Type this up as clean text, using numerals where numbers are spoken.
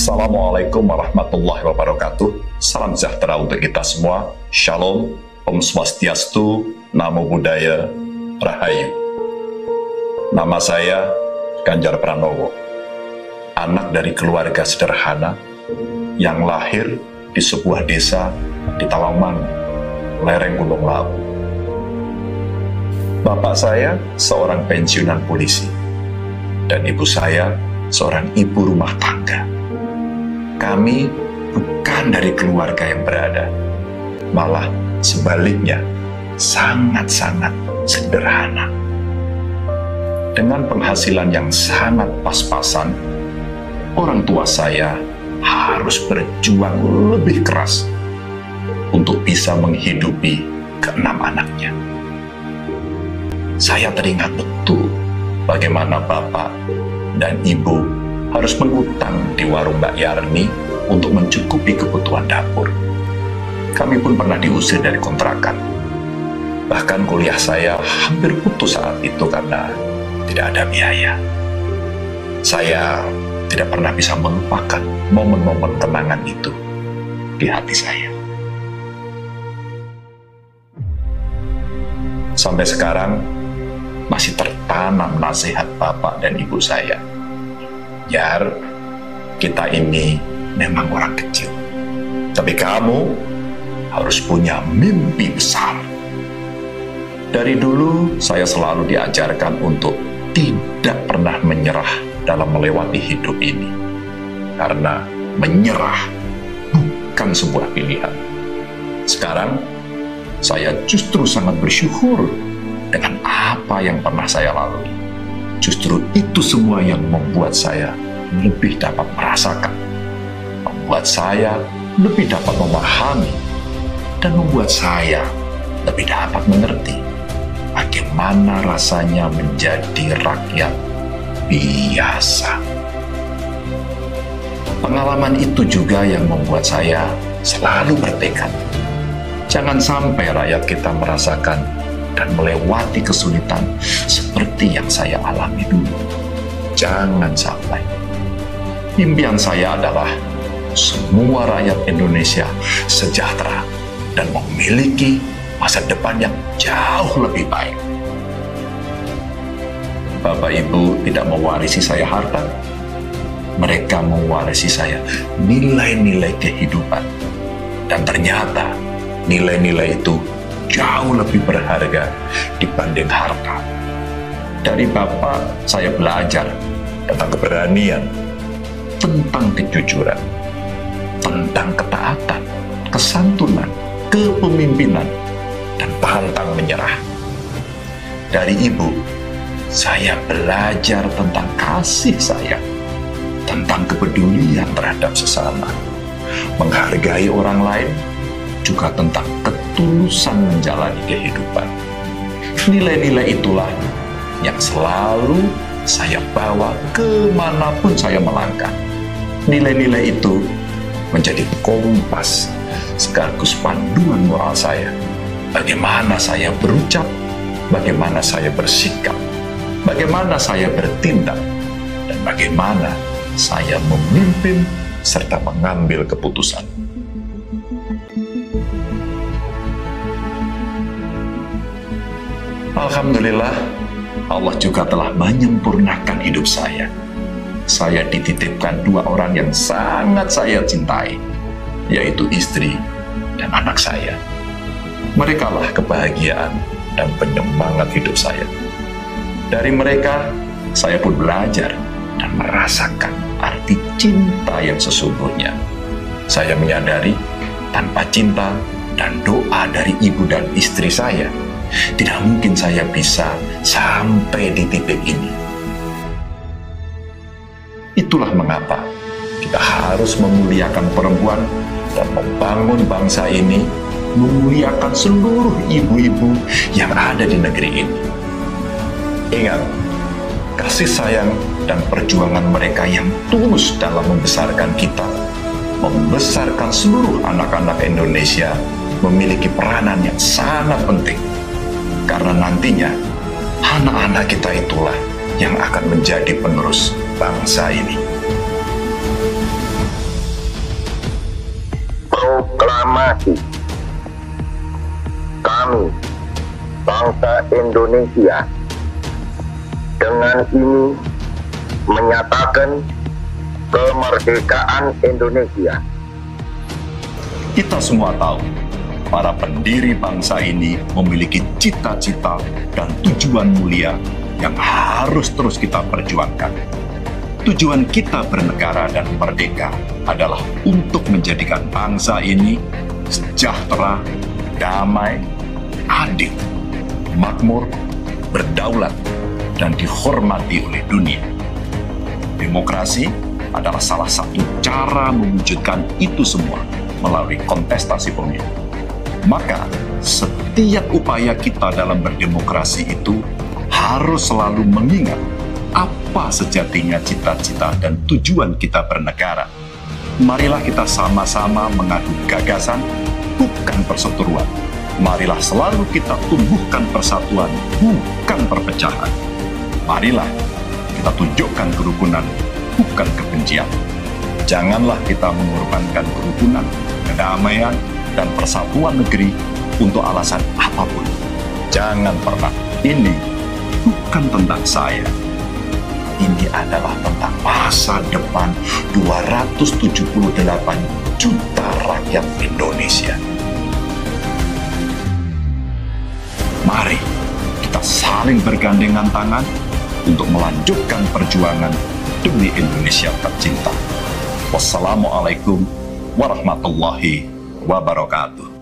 Assalamualaikum warahmatullahi wabarakatuh. Salam sejahtera untuk kita semua. Shalom, Om Swastiastu, Namo Buddhaya, Rahayu. Nama saya Ganjar Pranowo, anak dari keluarga sederhana yang lahir di sebuah desa di Tawangmangu, lereng Gunung Lawu. Bapak saya seorang pensiunan polisi, dan ibu saya seorang ibu rumah tangga. Kami bukan dari keluarga yang berada, malah sebaliknya sangat-sangat sederhana. Dengan penghasilan yang sangat pas-pasan, orang tua saya harus berjuang lebih keras untuk bisa menghidupi keenam anaknya. Saya teringat betul bagaimana bapak dan ibu harus mengutang di warung Mbak Yarni untuk mencukupi kebutuhan dapur. Kami pun pernah diusir dari kontrakan. Bahkan kuliah saya hampir putus saat itu karena tidak ada biaya. Saya tidak pernah bisa melupakan momen-momen kenangan itu di hati saya. Sampai sekarang masih tertanam nasihat bapak dan ibu saya. Jar, kita ini memang orang kecil, tapi kamu harus punya mimpi besar. Dari dulu saya selalu diajarkan untuk tidak pernah menyerah dalam melewati hidup ini, karena menyerah bukan sebuah pilihan. Sekarang saya justru sangat bersyukur dengan apa yang pernah saya lalui. Justru itu semua yang membuat saya lebih dapat merasakan, membuat saya lebih dapat memahami, dan membuat saya lebih dapat mengerti bagaimana rasanya menjadi rakyat biasa. Pengalaman itu juga yang membuat saya selalu bertekad, jangan sampai rakyat kita merasakan dan melewati kesulitan seperti yang saya alami dulu. Jangan sampai. Impian saya adalah semua rakyat Indonesia sejahtera dan memiliki masa depan yang jauh lebih baik. Bapak Ibu tidak mewarisi saya harta. Mereka mewarisi saya nilai-nilai kehidupan. Dan ternyata nilai-nilai itu jauh lebih berharga dibanding harta. Dari Bapak saya belajar tentang keberanian, tentang kejujuran, tentang ketaatan, kesantunan, kepemimpinan, dan pantang menyerah. Dari Ibu saya belajar tentang kasih sayang, tentang kepedulian terhadap sesama, menghargai orang lain, juga tentang ketulusan menjalani kehidupan. Nilai-nilai itulah yang selalu saya bawa kemanapun saya melangkah. Nilai-nilai itu menjadi kompas sekaligus panduan moral saya. Bagaimana saya berucap, bagaimana saya bersikap, bagaimana saya bertindak, dan bagaimana saya memimpin serta mengambil keputusan. Alhamdulillah, Allah juga telah menyempurnakan hidup saya. Saya dititipkan dua orang yang sangat saya cintai, yaitu istri dan anak saya. Merekalah kebahagiaan dan penyemangat hidup saya. Dari mereka, saya pun belajar dan merasakan arti cinta yang sesungguhnya. Saya menyadari tanpa cinta dan doa dari ibu dan istri saya, tidak mungkin saya bisa sampai di titik ini. Itulah mengapa kita harus memuliakan perempuan dan membangun bangsa ini, memuliakan seluruh ibu-ibu yang ada di negeri ini. Ingat, kasih sayang dan perjuangan mereka yang tulus dalam membesarkan kita, membesarkan seluruh anak-anak Indonesia, memiliki peranan yang sangat penting. Karena nantinya, anak-anak kita itulah yang akan menjadi penerus bangsa ini. proklamasi. Kami, bangsa Indonesia, dengan ini menyatakan kemerdekaan Indonesia. Kita semua tahu, para pendiri bangsa ini memiliki cita-cita dan tujuan mulia yang harus terus kita perjuangkan. Tujuan kita bernegara dan merdeka adalah untuk menjadikan bangsa ini sejahtera, damai, adil, makmur, berdaulat, dan dihormati oleh dunia. Demokrasi adalah salah satu cara mewujudkan itu semua melalui kontestasi pemilu. Maka, setiap upaya kita dalam berdemokrasi itu harus selalu mengingat apa sejatinya cita-cita dan tujuan kita bernegara. Marilah kita sama-sama mengadu gagasan, bukan perseteruan. Marilah selalu kita tumbuhkan persatuan, bukan perpecahan. Marilah kita tunjukkan kerukunan, bukan kebencian. Janganlah kita mengorbankan kerukunan, kedamaian, dan persatuan negeri untuk alasan apapun. Jangan pernah. Ini bukan tentang saya. Ini adalah tentang masa depan 278 juta rakyat Indonesia. Mari kita saling bergandengan tangan untuk melanjutkan perjuangan demi Indonesia tercinta. Wassalamualaikum warahmatullahi wabarakatuh.